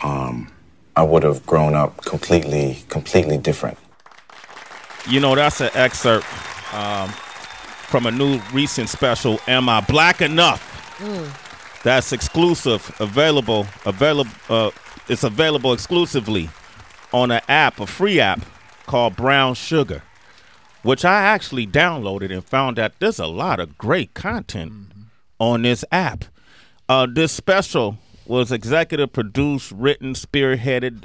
I would have grown up completely different. You know, that's an excerpt from a new recent special, Am I Black Enough? That's exclusive, available. It's available exclusively on an app, a free app called Brown Sugar, which I actually downloaded and found that there's a lot of great content on this app. This special was executive produced, written, spearheaded,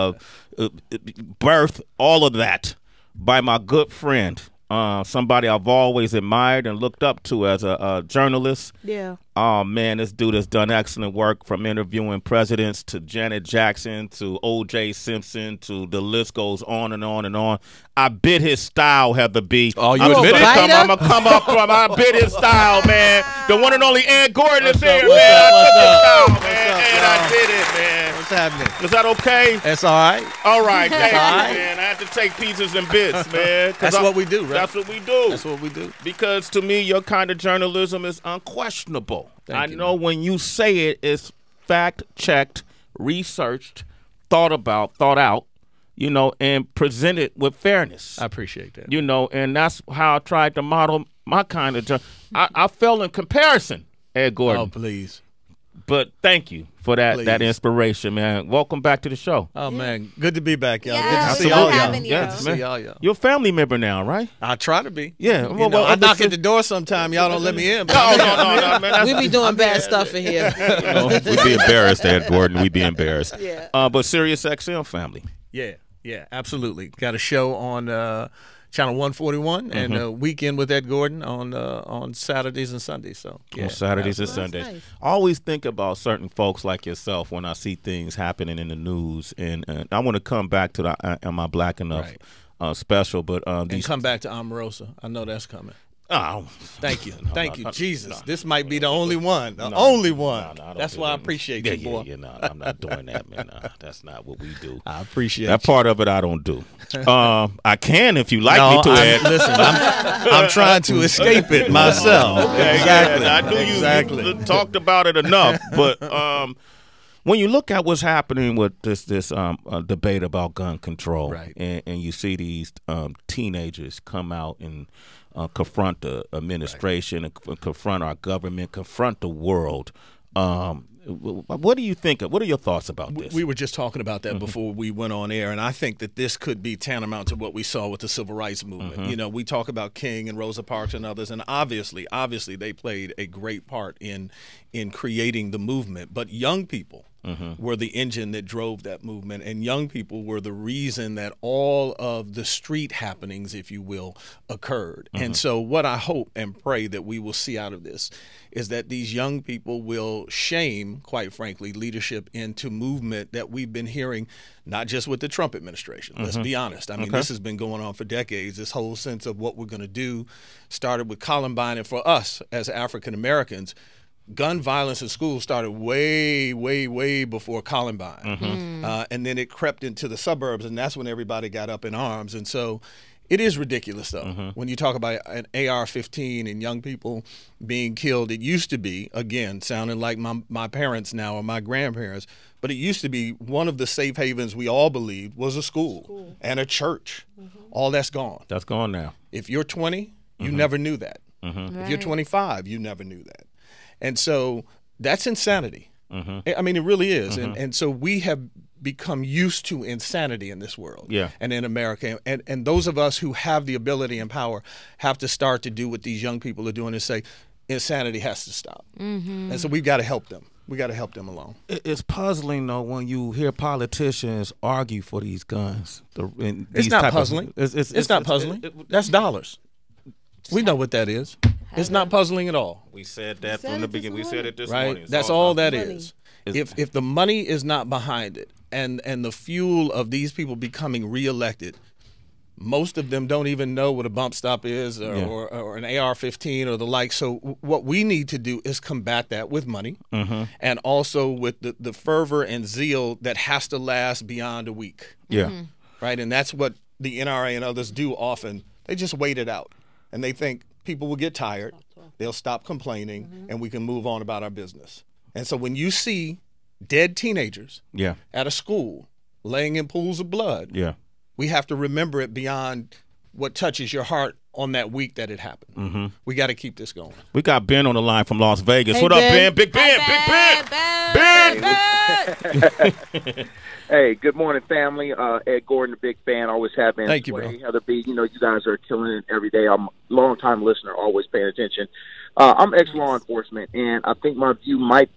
birthed, all of that by my good friend, somebody I've always admired and looked up to as a journalist. Yeah. Oh, man, this dude has done excellent work, from interviewing presidents to Janet Jackson to O.J. Simpson to the list goes on and on and on. I bit his style, Heather B. Oh, you I'm admit it? I'm going to come up from, I bit his style, man. The one and only Ed Gordon is here, man. What's I up? took his style, man. And I did it, man. What's happening? Is that okay? That's all right. All right, thank you, all right. man. I had to take pieces and bits, man. That's what we do, right? That's what we do. That's what we do. Because to me, your kind of journalism is unquestionable. Thank you, know man. when you say it, it's fact-checked, researched, thought about, thought out, you know, and presented with fairness. I appreciate that. You know, and that's how I tried to model my kind of I fell in comparison, Ed Gordon. Oh, please. But thank you for that Please. that inspiration, man. Welcome back to the show. Oh, man. Good to be back, y'all. Yeah, Good to we see all love y'all. having you. Yeah, Good to man. see all y'all. You're a family member now, right? I try to be. Yeah. You know, I knock at the door sometime. Y'all don't let me in. No, man. That's, We be doing bad stuff in here. we'd be embarrassed, Ed Gordon. We'd be embarrassed. Yeah. But Sirius XM family. Yeah, absolutely. Got a show on Channel 141 and Weekend with Ed Gordon on Saturdays and Sundays. So yeah, On Saturdays and absolutely. Sundays. nice. I always think about certain folks like yourself when I see things happening in the news, and I want to come back to the Am I Black Enough special, but And these come back to Omarosa. I know that's coming. oh, Thank you. Thank you. no, Jesus. no. This might be the only one. The No, only one. no, I don't That's do why I that. appreciate yeah, you, boy. Yeah, no, I'm not doing that, man. That's not what we do. I appreciate That part of it I don't do. I can if you like no, me to, Ed. listen, I'm trying to escape it myself. Exactly. Yeah, I knew you talked about it enough, but when you look at what's happening with this debate about gun control, Right. and you see these teenagers come out and confront the administration, and confront our government, confront the world. What do you think? What are your thoughts about this? We were just talking about that before we went on air, and I think that this could be tantamount to what we saw with the civil rights movement. You know, we talk about King and Rosa Parks and others, and obviously they played a great part in creating the movement. But young people were the engine that drove that movement, and young people were the reason that all of the street happenings, if you will, occurred. And so what I hope and pray that we will see out of this is that these young people will shame, quite frankly, leadership into movement that we've been hearing, not just with the Trump administration. Let's be honest. I mean, this has been going on for decades. This whole sense of what we're going to do started with Columbine, and for us as African Americans, gun violence in schools started way, way, way before Columbine. And then it crept into the suburbs, and that's when everybody got up in arms. And so it is ridiculous, though, when you talk about an AR-15 and young people being killed. It used to be, again, sounding like my parents now or my grandparents, but it used to be one of the safe havens we all believed was a school and a church. All that's gone. That's gone now. If you're 20, you never knew that. If you're 25, you never knew that. And so that's insanity. I mean, it really is. And so we have become used to insanity in this world and in America. And those of us who have the ability and power have to start to do what these young people are doing and say, insanity has to stop. And so we've got to help them. We got to help them along. It's puzzling, though, when you hear politicians argue for these guns. It's not puzzling. It's not puzzling. That's dollars. We know what that is. It's not puzzling at all. We said that from the beginning. We said it this right? morning. That's all that is. If the money is not behind it, and the fuel of these people becoming reelected, most of them don't even know what a bump stop is or an AR-15 or the like. So what we need to do is combat that with money and also with the fervor and zeal that has to last beyond a week. Right? And that's what the NRA and others do often. They just wait it out. And they think people will get tired, they'll stop complaining, and we can move on about our business. And so when you see dead teenagers Yeah. at a school laying in pools of blood, Yeah. we have to remember it beyond what touches your heart on that week that it happened. Mm-hmm. We got to keep this going. We got Ben on the line from Las Vegas. Hey, What up, Ben? Ben? Big Ben. Big Ben. Ben. Hey, good morning, family. Ed Gordon, a big fan. Always have been. Thank you, bro. Sway, Heather B. You know, you guys are killing it every day. I'm a long-time listener, always paying attention. I'm ex-law enforcement, and I think my view might,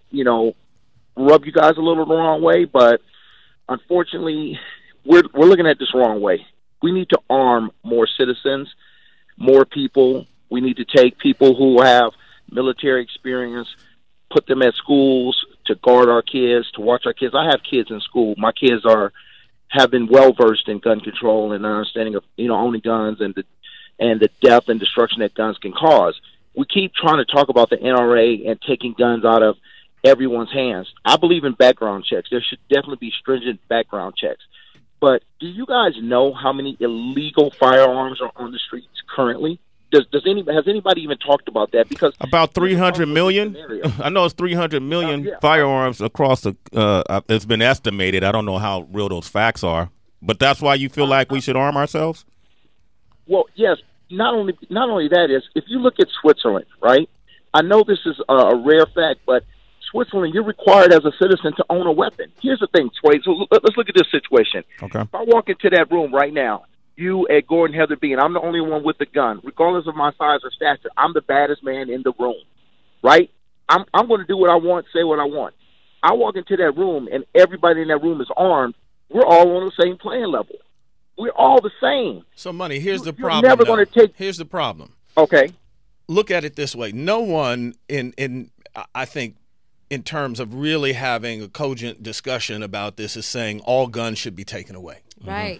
rub you guys a little the wrong way, but unfortunately, we're looking at this wrong way. We need to arm more citizens, more people. We need to take people who have military experience, put them at schools to guard our kids, to watch our kids. I have kids in school. My kids have been well versed in gun control and understanding of owning guns and the death and destruction that guns can cause. We keep trying to talk about the NRA and taking guns out of everyone's hands. I believe in background checks. There should definitely be stringent background checks. But do you guys know how many illegal firearms are on the streets currently? Has anybody even talked about that? Because about 300 million. I know it's 300 million firearms across the. It's been estimated. I don't know how real those facts are, but that's why you feel like we should arm ourselves. Well, yes. Not only that is, if you look at Switzerland, right? I know this is a rare fact, but Switzerland, you're required as a citizen to own a weapon. Here's the thing, Sway. So let's look at this situation. Okay. If I walk into that room right now, you, Ed Gordon, Heather B, and I'm the only one with a gun, regardless of my size or stature, I'm the baddest man in the room, right? I'm going to do what I want, say what I want. I walk into that room, and everybody in that room is armed. We're all on the same playing level. We're all the same. So, Money, here's the You're problem. never going to take. Here's the problem. Okay. Look at it this way. No one I think, in terms of really having a cogent discussion about this, is saying all guns should be taken away. Right.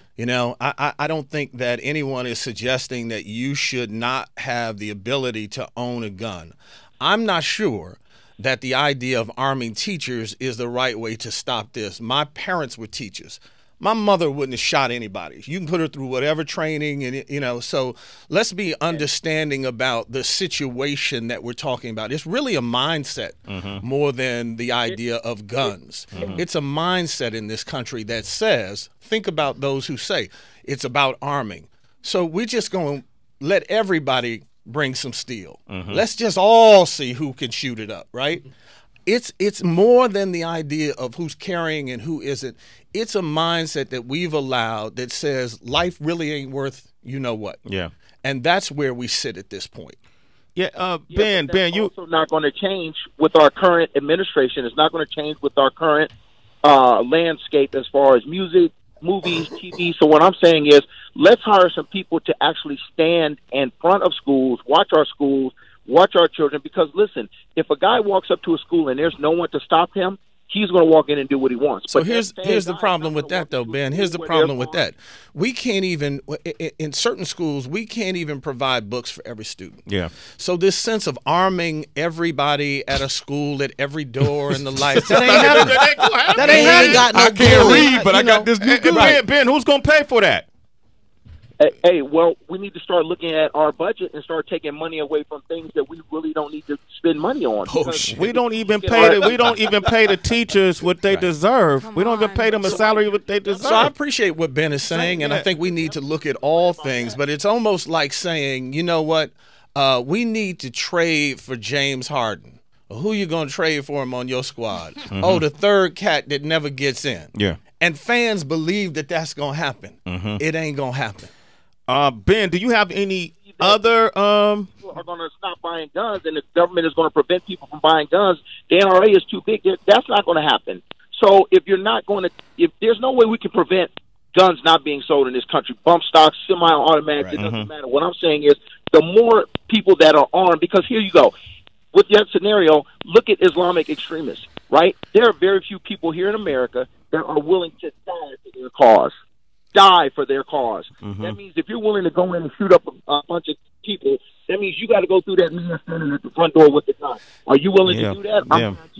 I don't think that anyone is suggesting that you should not have the ability to own a gun. I'm not sure that the idea of arming teachers is the right way to stop this. My parents were teachers. My mother wouldn't have shot anybody. You can put her through whatever training, and so let's be understanding about the situation that we're talking about. It's really a mindset more than the idea of guns. It's a mindset in this country that says, think about those who say it's about arming. So we're just going to let everybody bring some steel. Let's just all see who can shoot it up, right? It's more than the idea of who's carrying and who isn't. It's a mindset that we've allowed that says life really ain't worth what. Yeah. And that's where we sit at this point. Yeah, Ben, you also not going to change with our current administration. It's not going to change with our current landscape as far as music, movies, TV. So what I'm saying is, let's hire some people to actually stand in front of schools, watch our schools, watch our children. Because listen, if a guy walks up to a school and there's no one to stop him, he's going to walk in and do what he wants. So here's the problem with that, though, Ben. Here's the problem with that. We can't even, in certain schools, we can't even provide books for every student. Yeah. So this sense of arming everybody at a school at every door and the lights, that ain't happening. That ain't got no I can't book. read, but I got this new Ben, who's going to pay for that? Hey, well, we need to start looking at our budget and start taking money away from things that we really don't need to spend money on. We don't even pay the teachers what they deserve. We don't even pay them a salary what they deserve. So I appreciate what Ben is saying, and I think we need to look at all things. But it's almost like saying, you know what, we need to trade for James Harden. Who you going to trade for him on your squad? Oh, the third cat that never gets in. Yeah. And fans believe that that's going to happen. It ain't going to happen. Ben, do you have any other people are going to stop buying guns, and the government is going to prevent people from buying guns? The NRA is too big. That's not going to happen. So if there's no way we can prevent guns not being sold in this country, bump stocks, semi-automatics, it doesn't matter. What I'm saying is, the more people that are armed, because here you go, with that scenario, look at Islamic extremists, right? There are very few people here in America that are willing to die for their cause. That means if you're willing to go in and shoot up a bunch of people, that means you got to go through that man standing at the front door with the gun. Are you willing to do that?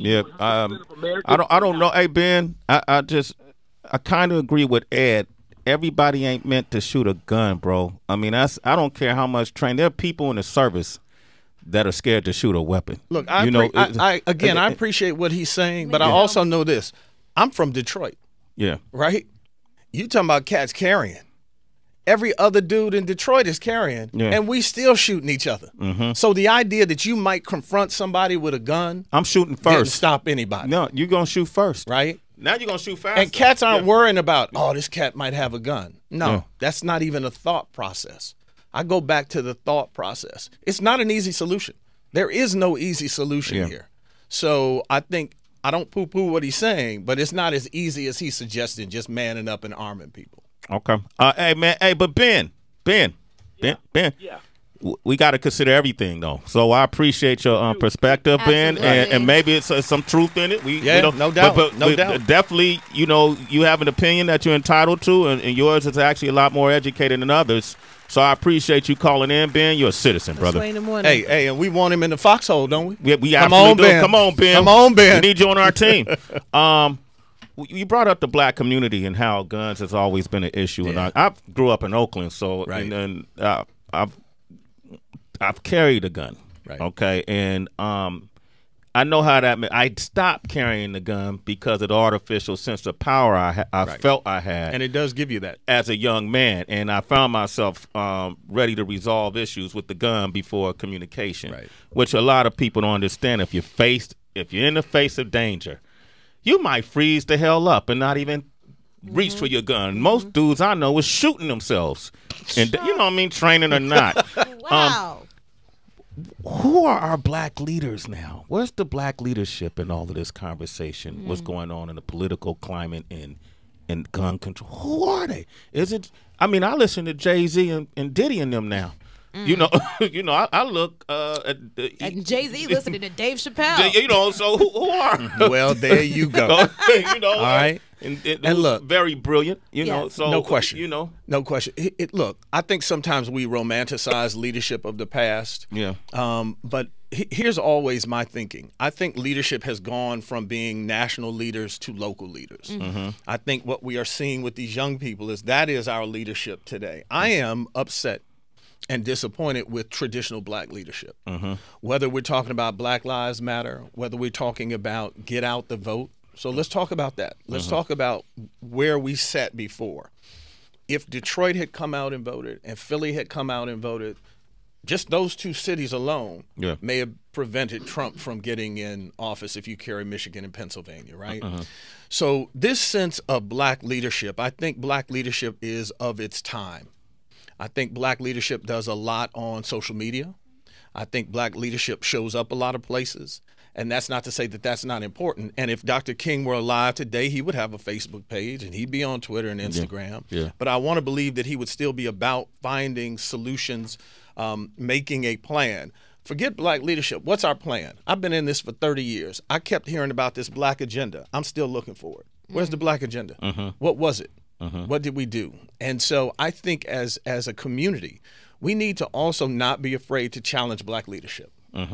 I don't know. Hey, Ben, I kind of agree with Ed. Everybody ain't meant to shoot a gun, bro. I mean, I don't care how much training. There are people in the service that are scared to shoot a weapon. Look, I appreciate what he's saying, but I also know this. I'm from Detroit. Yeah. Right? You talking about cats carrying. Every other dude in Detroit is carrying, and we still shooting each other. So the idea that you might confront somebody with a gun, I'm shooting first. Didn't stop anybody. No, you're going to shoot first. Right? Now you're going to shoot faster. And cats aren't worrying about, oh, this cat might have a gun. No, that's not even a thought process. I go back to the thought process. It's not an easy solution. There is no easy solution here. So I think I don't poo-poo what he's saying, but it's not as easy as he's suggesting, just manning up and arming people. Okay. Hey, man. Hey, but Ben. Yeah. We got to consider everything, though. So I appreciate your perspective, Ben, and maybe it's some truth in it. We don't, no doubt. But no doubt. Definitely, you know, you have an opinion that you're entitled to, and yours is actually a lot more educated than others. So I appreciate you calling in, Ben. You're a citizen, brother. Hey, and we want him in the foxhole, don't we? We absolutely do. Come on, Ben. Come on, Ben. We need you on our team. You brought up the black community and how guns has always been an issue, and I grew up in Oakland, so and I've carried a gun, okay, and I know how that. I stopped carrying the gun because of the artificial sense of power I felt I had, and it does give you that as a young man, and I found myself ready to resolve issues with the gun before communication, which a lot of people don't understand. If you're in the face of danger, you might freeze the hell up and not even reach for your gun. Most dudes I know is shooting themselves, and you know what I mean, training or not. Wow. Who are our black leaders now? Where's the black leadership in all of this conversation? What's going on in the political climate and gun control? Who are they? Is it? I mean, I listen to Jay-Z and Diddy and them now. You know, I look and Jay-Z listening to Dave Chappelle. You know, so who are? Well, there you go. You know, all right. And look, very brilliant. You know, so no question. You know, no question. Look, I think sometimes we romanticize leadership of the past. Yeah. But here's always my thinking. I think leadership has gone from being national leaders to local leaders. I think what we are seeing with these young people is that is our leadership today. I am upset and disappointed with traditional black leadership. Whether we're talking about Black Lives Matter, whether we're talking about get out the vote. So let's talk about that. Let's talk about where we sat before. If Detroit had come out and voted and Philly had come out and voted, just those two cities alone may have prevented Trump from getting in office if you carry Michigan and Pennsylvania, right? So this sense of black leadership, I think black leadership is of its time. I think black leadership does a lot on social media. I think black leadership shows up a lot of places. And that's not to say that that's not important. And if Dr. King were alive today, he would have a Facebook page and he'd be on Twitter and Instagram. But I want to believe that he would still be about finding solutions, making a plan. Forget black leadership. What's our plan? I've been in this for 30 years. I kept hearing about this black agenda. I'm still looking for it. Where's the black agenda? What was it? What did we do? And so I think as a community, we need to also not be afraid to challenge black leadership.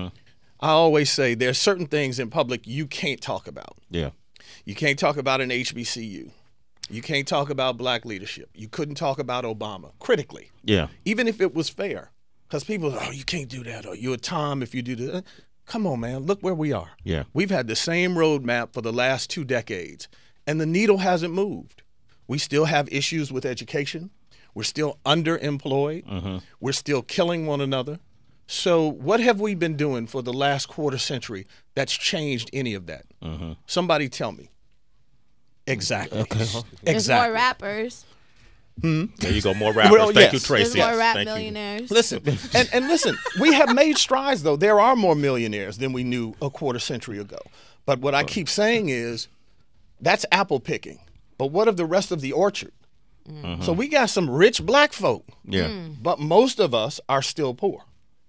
I always say there's certain things in public you can't talk about. You can't talk about an HBCU. You can't talk about black leadership. You couldn't talk about Obama critically. Even if it was fair. Because people, oh, you can't do that. Or you're a Tom if you do that. Come on, man. Look where we are. We've had the same roadmap for the last 2 decades, and the needle hasn't moved. We still have issues with education. We're still underemployed. We're still killing one another. So what have we been doing for the last quarter century that's changed any of that? Somebody tell me. Exactly. There's more rappers. There you go, more rappers. Thank you, Tracy. There's more rap millionaires. Listen, and listen, we have made strides, though. There are more millionaires than we knew a quarter century ago. But what I keep saying is that's apple picking. But what of the rest of the orchard? So we got some rich black folk. But most of us are still poor.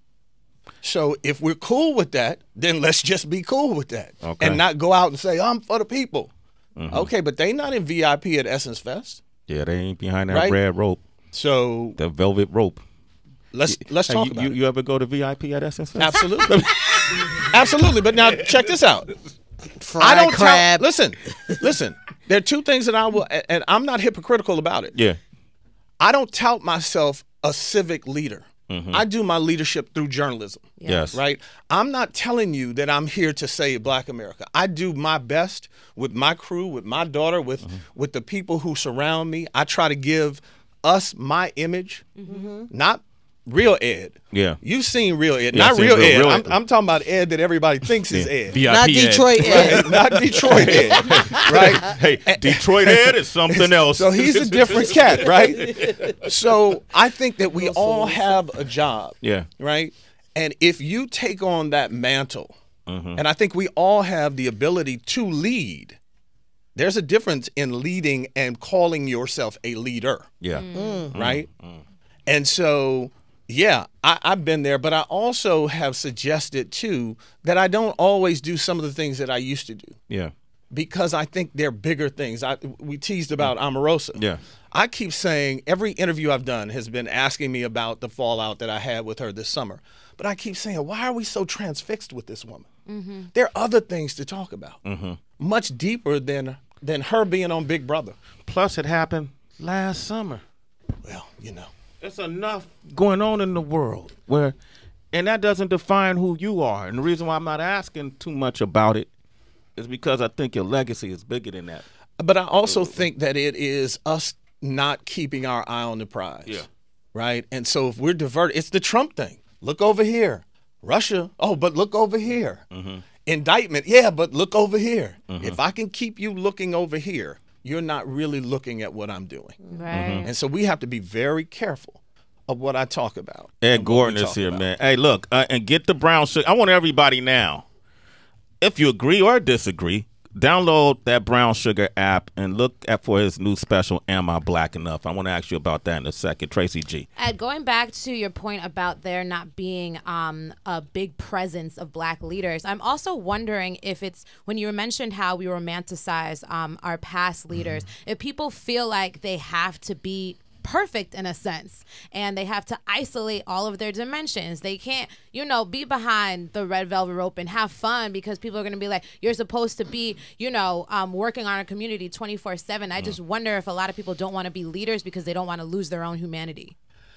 So if we're cool with that, then let's just be cool with that and not go out and say, I'm for the people. Okay, but they not in VIP at Essence Fest. Yeah, they ain't behind that red rope. So the velvet rope. Let's talk about it. You ever go to VIP at Essence Fest? Absolutely. Absolutely. But now check this out. Fried crab. Listen. There are 2 things that I will, and I'm not hypocritical about it. I don't tout myself a civic leader. I do my leadership through journalism. Yes. Right? I'm not telling you that I'm here to save Black America. I do my best with my crew, with my daughter, with the people who surround me. I try to give us my image, not real Ed. Yeah. You've seen real Ed. Yeah, not real Ed. I'm talking about Ed that everybody thinks is Ed. VIP Not Detroit Ed. Right? Not Detroit Ed. Right? Hey, Detroit Ed is something else. So he's a different cat, right? So I think that we all have a job. Yeah. Right? And if you take on that mantle, and I think we all have the ability to lead, there's a difference in leading and calling yourself a leader. Yeah. Right? And so, yeah, I've been there, but I also have suggested, too, that I don't always do some of the things that I used to do. Yeah. Because I think they're bigger things. We teased about Omarosa. Yeah. I keep saying every interview I've done has been asking me about the fallout that I had with her this summer. But I keep saying, why are we so transfixed with this woman? There are other things to talk about, much deeper than her being on Big Brother. Plus, it happened last summer. Well, you know. There's enough going on in the world and that doesn't define who you are. And the reason why I'm not asking too much about it is because I think your legacy is bigger than that. But I also think that it is us not keeping our eye on the prize. Yeah. Right? And so if we're diverted, it's the Trump thing. Look over here. Russia. Oh, but look over here. Indictment. Yeah, but look over here. If I can keep you looking over here, you're not really looking at what I'm doing. Right. And so we have to be very careful of what I talk about. Ed Gordon is here, man. Hey, look, and get the brown sugar. I want everybody now, if you agree or disagree, download that Brown Sugar app and look for his new special, Am I Black Enough? I want to ask you about that in a second. Tracy G. Ed, going back to your point about there not being a big presence of Black leaders, I'm also wondering if it's, when you mentioned how we romanticize our past leaders, if people feel like they have to be perfect in a sense and they have to isolate all of their dimensions. They can't, be behind the red velvet rope and have fun because people are going to be like, you're supposed to be, working on a community 24/7. I just wonder if a lot of people don't want to be leaders because they don't want to lose their own humanity.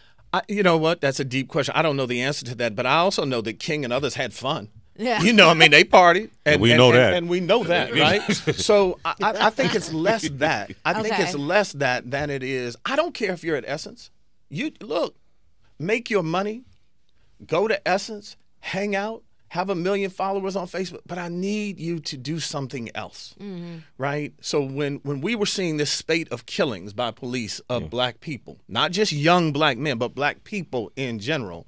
You know what? That's a deep question. I don't know the answer to that, but I also know that King and others had fun. Yeah. They partied. And we know that. And we know that, right? So I think it's less that. I think it's less that than it is. I don't care if you're at Essence. Look, make your money, go to Essence, hang out, have 1 million followers on Facebook, but I need you to do something else, right? So when we were seeing this spate of killings by police of Black people, not just young Black men, but Black people in general,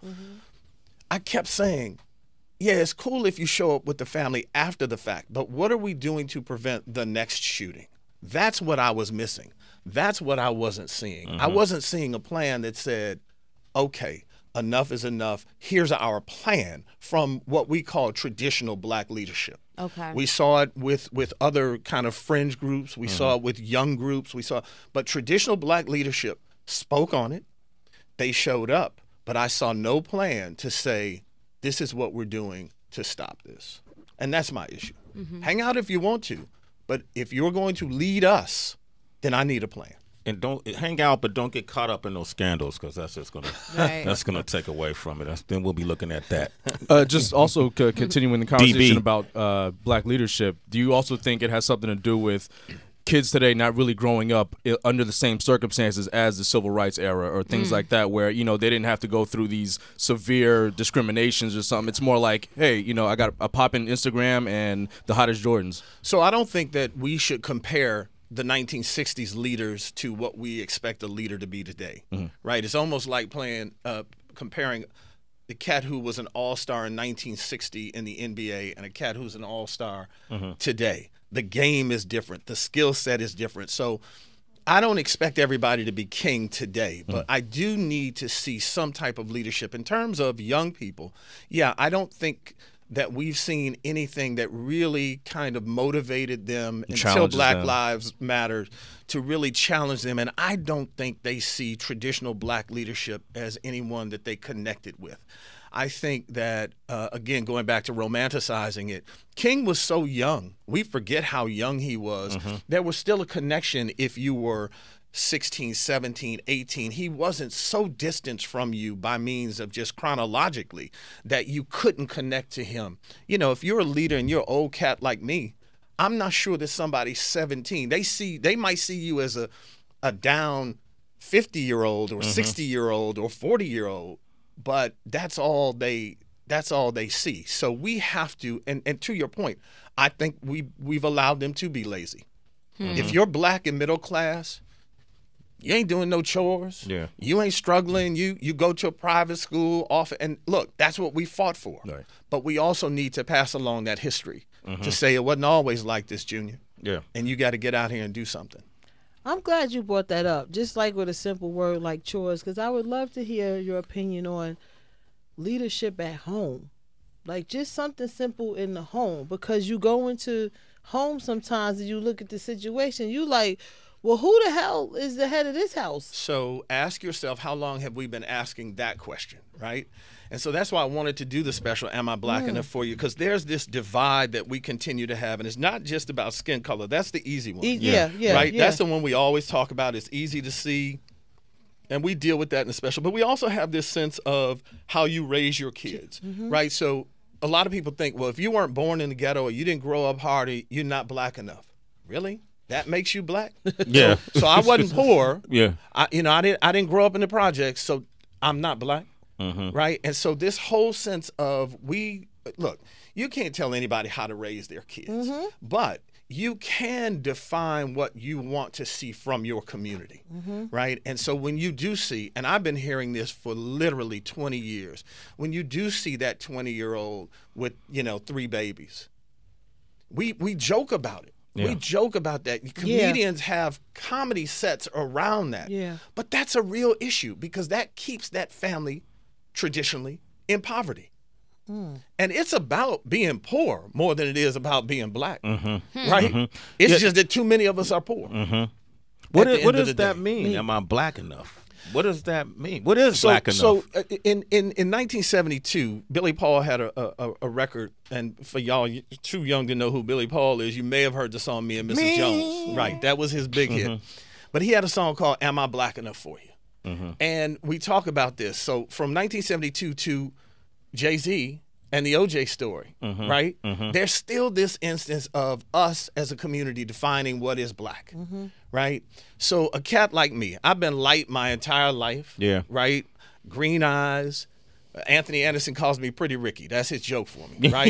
I kept saying, yeah, it's cool if you show up with the family after the fact, but what are we doing to prevent the next shooting? That's what I was missing. That's what I wasn't seeing. I wasn't seeing a plan that said, okay, enough is enough. Here's our plan from what we call traditional Black leadership. Okay. We saw it with other kind of fringe groups. We saw it with young groups. But traditional Black leadership spoke on it. They showed up, but I saw no plan to say, this is what we're doing to stop this. And that's my issue. Hang out if you want to, but if you're going to lead us, then I need a plan. And don't hang out, but don't get caught up in those scandals because that's just gonna take away from it. Then we'll be looking at that. Just also continuing the conversation about Black leadership. Do you also think it has something to do with kids today not really growing up under the same circumstances as the civil rights era or things like that, where they didn't have to go through these severe discriminations or something? It's more like, hey, I got a pop-in Instagram and the hottest Jordans. So I don't think that we should compare the 1960s leaders to what we expect a leader to be today, right? It's almost like comparing the cat who was an all-star in 1960 in the NBA and a cat who's an all-star today. The game is different. The skill set is different. So I don't expect everybody to be king today, but I do need to see some type of leadership. In terms of young people, I don't think that we've seen anything that really kind of motivated them until Black Lives Matter to really challenge them. And I don't think they see traditional Black leadership as anyone that they connected with. I think that, again, going back to romanticizing it, King was so young. We forget how young he was. There was still a connection if you were 16, 17, 18, he wasn't so distant from you by means of just chronologically that you couldn't connect to him. You know, if you're a leader and you're an old cat like me, I'm not sure that somebody's 17. They might see you as a down 50-year-old or 60-year-old or 40-year-old, but that's all they see. So we have to, and to your point, I think we've allowed them to be lazy. If you're black and middle class, you ain't doing no chores. Yeah. You ain't struggling. You go to a private school and look, that's what we fought for. Right. But we also need to pass along that history to say it wasn't always like this, Junior. Yeah. And you got to get out here and do something. I'm glad you brought that up, just like with a simple word like chores, because I would love to hear your opinion on leadership at home. Like just something simple in the home, because you go into home sometimes and you look at the situation, you like, well, who the hell is the head of this house? So ask yourself, how long have we been asking that question, right? And so that's why I wanted to do the special Am I Black Enough for you? Because there's this divide that we continue to have, and it's not just about skin color. That's the easy one. Right? Yeah. That's the one we always talk about. It's easy to see, and we deal with that in the special. But we also have this sense of how you raise your kids, right? So a lot of people think, well, if you weren't born in the ghetto or you didn't grow up hard, you're not black enough. Really? That makes you black? Yeah. So I wasn't poor. Yeah. I didn't grow up in the projects, so I'm not black. Right? And so this whole sense of look, you can't tell anybody how to raise their kids, but you can define what you want to see from your community, right? And so when you do see, and I've been hearing this for literally 20 years, when you do see that 20-year-old with, 3 babies, we joke about it. Yeah. We joke about that. Comedians have comedy sets around that. Yeah. But that's a real issue because that keeps that family traditionally in poverty. And it's about being poor more than it is about being black, right? It's just that too many of us are poor. What does that mean? Am I black enough? What does that mean? What is black enough? So in 1972, Billy Paul had a record, and for y'all too young to know who Billy Paul is, you may have heard the song "Me and Mrs. Jones." Right, that was his big hit. But he had a song called "Am I Black Enough for You?" And we talk about this. So from 1972 to Jay-Z and the OJ story, right? There's still this instance of us as a community defining what is black, right? So a cat like me, I've been light my entire life, right? Green eyes. Anthony Anderson calls me Pretty Ricky. That's his joke for me, right?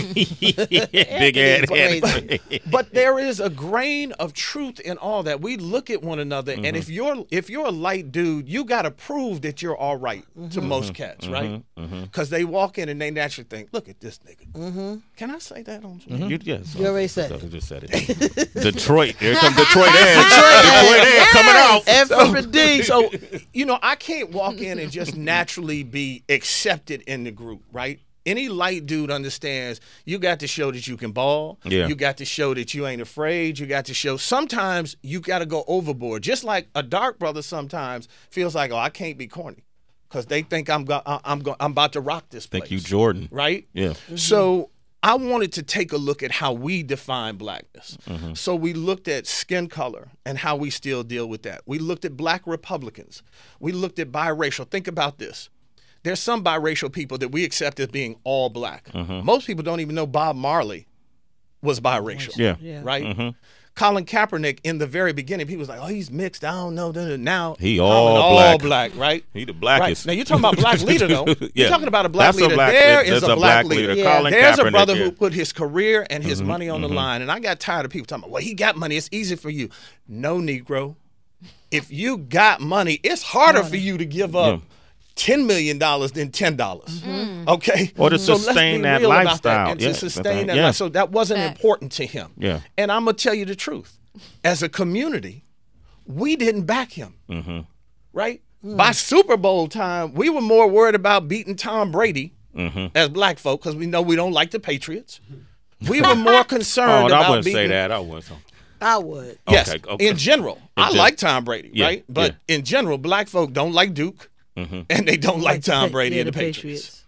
Big head. But there is a grain of truth in all that. We look at one another, and if you're a light dude, you got to prove that you're all right to most cats, right? Because they walk in and they naturally think, "Look at this nigga." Can I say that on? Yes. You already said it. Just said it. Detroit. Here come Detroit Ed. Detroit Ed coming out. And from D. So I can't walk in and just naturally be accepted in the group, right? Any light dude understands you got to show that you can ball. Yeah. You got to show that you ain't afraid. You got to show sometimes you got to go overboard. Just like a dark brother sometimes feels like, oh, I can't be corny because they think I'm about to rock this place. Think you Jordan. Right? Yeah. So I wanted to take a look at how we define blackness. So we looked at skin color and how we still deal with that. We looked at black Republicans. We looked at biracial. Think about this. There's some biracial people that we accept as being all black. Most people don't even know Bob Marley was biracial. Yeah. Right? Colin Kaepernick, in the very beginning, people was like, oh, he's mixed. I don't know. Now he all black, right? He the blackest. Right. Now, you're talking about black leader, though. Yeah. You're talking about a black leader. There is a black leader. Colin There's Kaepernick, a brother who put his career and his money on the line. And I got tired of people talking about, well, he got money. It's easy for you. No, Negro. If you got money, it's harder for you to give up $10 million than $10. Okay? Or to sustain that lifestyle. And to sustain that lifestyle. So that wasn't important to him. Yeah. And I'm going to tell you the truth. As a community, we didn't back him. Right? By Super Bowl time, we were more worried about beating Tom Brady as black folk because we know we don't like the Patriots. We were more concerned about I wouldn't beating, say that. I wouldn't. I would. Yes. Okay. In general. I like Tom Brady, right? But in general, black folk don't like Duke. And they don't like Tom Brady and the Patriots.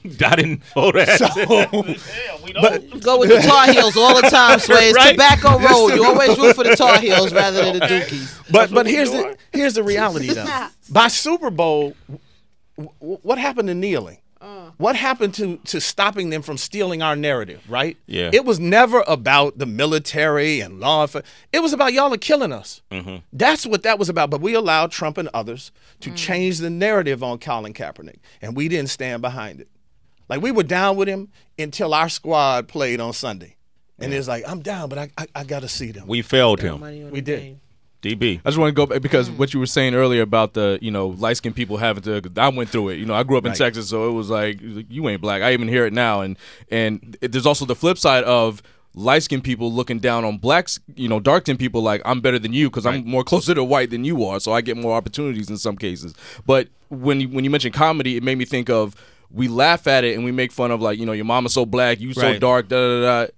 I didn't know that. So, we don't. Go with the Tar Heels all the time, Sway. It's Tobacco Road. You always root for the Tar Heels rather than the Dookies. but here's the reality though. By Super Bowl, what happened to kneeling? What happened to stopping them from stealing our narrative, right? Yeah. It was never about the military and law enforcement. It was about y'all are killing us. That's what that was about. But we allowed Trump and others to change the narrative on Colin Kaepernick, and we didn't stand behind it. Like, we were down with him until our squad played on Sunday. And it's like, I'm down, but I got to see them. We failed him. We did. DB. I just want to go back because what you were saying earlier about the, light-skinned people having to, I went through it. I grew up in Texas, so it was like, you ain't black. I even hear it now. And there's also the flip side of light-skinned people looking down on blacks, dark-skinned people like, I'm better than you because I'm more closer to white than you are, so I get more opportunities in some cases. But when you mentioned comedy, it made me think of, we laugh at it and we make fun of, like, your mama's so black, you so dark, da-da-da-da.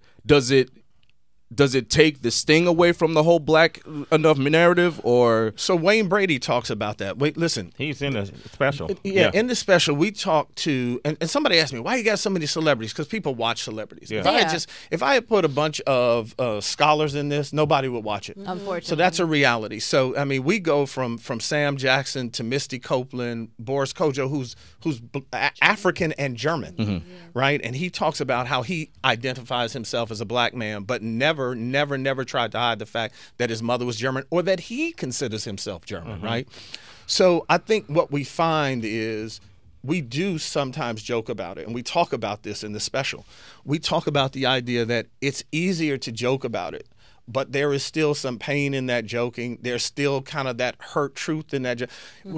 Does it take the sting away from the whole black enough narrative, or? So Wayne Brady talks about that. Wait, listen. He's in a special. Yeah, in the special, we talked to, and somebody asked me, why you got so many celebrities? Because people watch celebrities. Yeah. If I had put a bunch of scholars in this, nobody would watch it. Unfortunately. So that's a reality. So, I mean, we go from Sam Jackson to Misty Copeland, Boris Kodjoe, who's African and German, right? And he talks about how he identifies himself as a black man, but never tried to hide the fact that his mother was German or that he considers himself German, right? So I think what we find is we do sometimes joke about it, and we talk about this in the special. We talk about the idea that it's easier to joke about it, but there is still some pain in that joking. There's still kind of that hurt truth in that.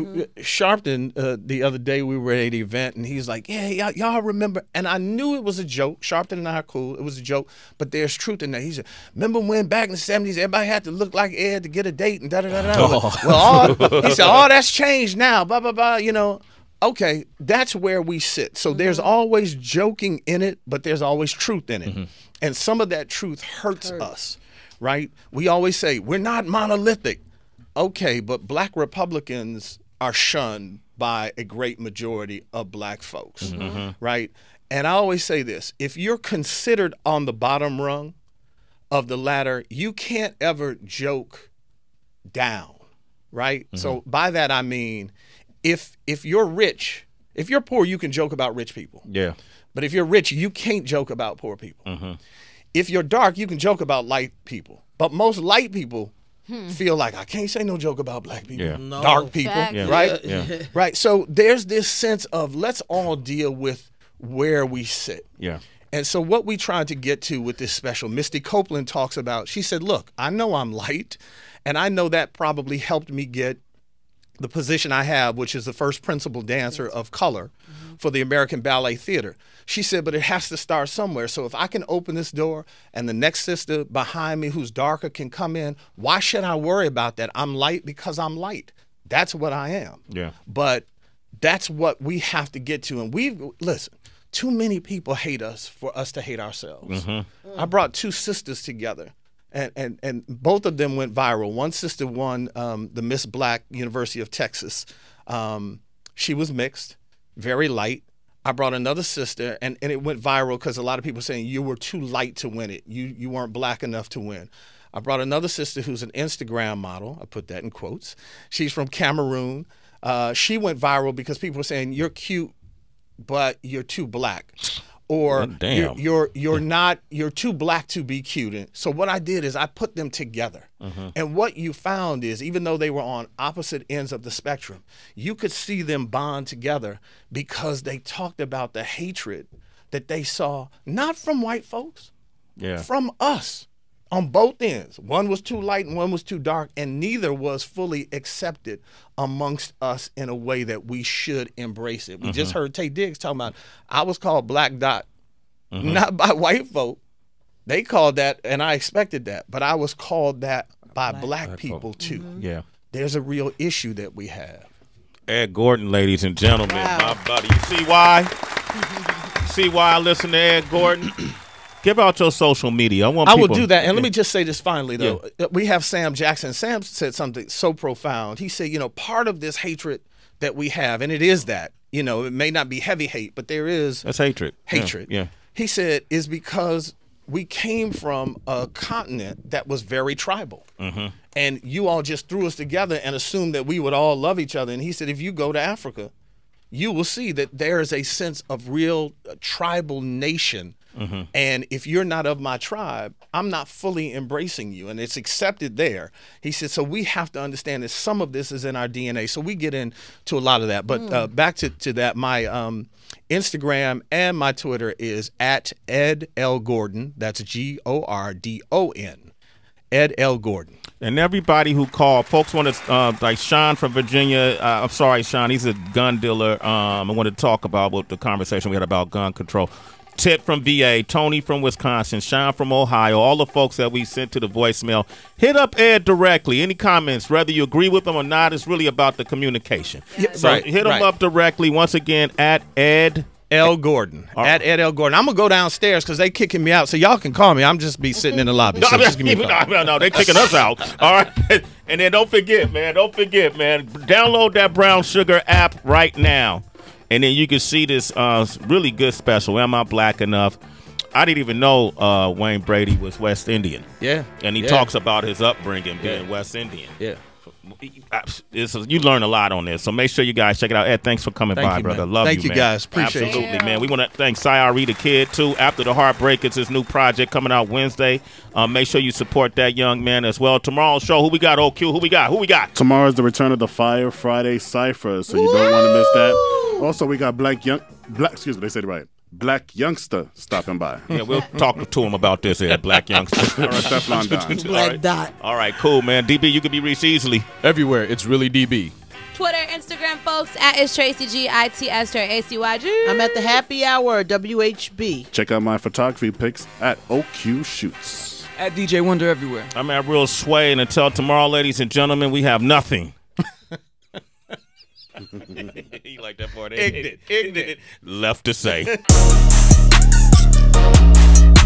Sharpton, the other day we were at an event, and he's like, yeah, y'all remember? And I knew it was a joke. Sharpton and I are cool. It was a joke, but there's truth in that. He said, remember when back in the 70s, everybody had to look like Ed to get a date and da-da-da-da. Well, he said, that's changed now, blah, blah, blah, Okay, that's where we sit. So there's always joking in it, but there's always truth in it. And some of that truth hurts us. Right? We always say, we're not monolithic. Okay, but black Republicans are shunned by a great majority of black folks, right? And I always say this, if you're considered on the bottom rung of the ladder, you can't ever joke down, right? So by that I mean, if you're rich, if you're poor, you can joke about rich people. Yeah. But if you're rich, you can't joke about poor people. If you're dark, you can joke about light people. But most light people feel like, I can't say no joke about black people, dark people, right? Yeah. Right. So there's this sense of let's all deal with where we sit. Yeah. And so what we tried to get to with this special, Misty Copeland talks about, she said, look, I know I'm light, and I know that probably helped me get the position I have, which is the first principal dancer of color for the American Ballet Theater. She said, but it has to start somewhere. So if I can open this door and the next sister behind me who's darker can come in, why should I worry about that? I'm light because I'm light. That's what I am. Yeah. But that's what we have to get to. And listen, too many people hate us for us to hate ourselves. I brought two sisters together. And both of them went viral. One sister won the Miss Black University of Texas. She was mixed, very light. I brought another sister, and it went viral because a lot of people were saying you were too light to win it. You weren't black enough to win. I brought another sister who's an Instagram model. I put that in quotes. She's from Cameroon. She went viral because people were saying you're cute, but you're too black. Or you're too black to be cute. And so what I did is I put them together. And what you found is even though they were on opposite ends of the spectrum, you could see them bond together because they talked about the hatred that they saw, not from white folks, from us on both ends. One was too light and one was too dark, and neither was fully accepted amongst us in a way that we should embrace it. We just heard Tay Diggs talking about, I was called Black Dot, not by white folk. They called that, and I expected that, but I was called that by black people too. Yeah. There's a real issue that we have. Ed Gordon, ladies and gentlemen, my buddy. You see why? See why I listen to Ed Gordon? Give out your social media. I will do that. And let me just say this finally, though. We have Sam Jackson. Sam said something so profound. He said, part of this hatred that we have, and it is that, you know, it may not be heavy hate, but there is that's hatred. Yeah. He said is because we came from a continent that was very tribal. And you all just threw us together and assumed that we would all love each other. And he said, if you go to Africa, you will see that there is a sense of real tribal nation. And if you're not of my tribe, I'm not fully embracing you. And it's accepted there. He said, so we have to understand that some of this is in our DNA. So we get into a lot of that. But back to that, my Instagram and my Twitter is at Ed L. Gordon. That's Gordon. Ed L. Gordon. And everybody who called, folks want to, like Sean from Virginia, I'm sorry, Sean, he's a gun dealer. I want to talk about what the conversation we had about gun control. Ted from VA, Tony from Wisconsin, Sean from Ohio, all the folks that we sent to the voicemail. Hit up Ed directly. Any comments, whether you agree with them or not, it's really about the communication. So hit him up directly. Once again, at Ed L. Gordon. At Ed L. Gordon. I'm going to go downstairs because they kicking me out, so y'all can call me. I'm just be sitting in the lobby. So just give me a call. No, they kicking us out. All right. And then don't forget, man, download that Brown Sugar app right now. And then you can see this really good special, Am I Black Enough? I didn't even know Wayne Brady was West Indian. Yeah. And he talks about his upbringing being West Indian. Yeah. You learn a lot on this, so make sure you guys check it out. Ed, thanks for coming by, brother. Man. Love thank you, man. Guys. Appreciate it. Absolutely, man. We want to thank Syari the Kid, too. After the Heartbreak, it's his new project coming out Wednesday. Make sure you support that young man as well. Tomorrow's show, who we got, OQ? Who we got? Tomorrow's the return of the Fire Friday Cypher, so you don't want to miss that. Also, we got Black Youngster stopping by. Yeah, we'll talk to him about this here, Black Youngster. All right, Teflon Don. Black Dot. All right, cool, man. DB, you can be reached easily. Everywhere. It's really DB. Twitter, Instagram, folks, at It's Tracy G, ITS, ACYG. I'm at the happy hour, WHB. Check out my photography pics at OQ Shoots. At DJ Wonder everywhere. I'm at Real Sway, and until tomorrow, ladies and gentlemen, we have nothing. You like that part? Ignorant. Left to say.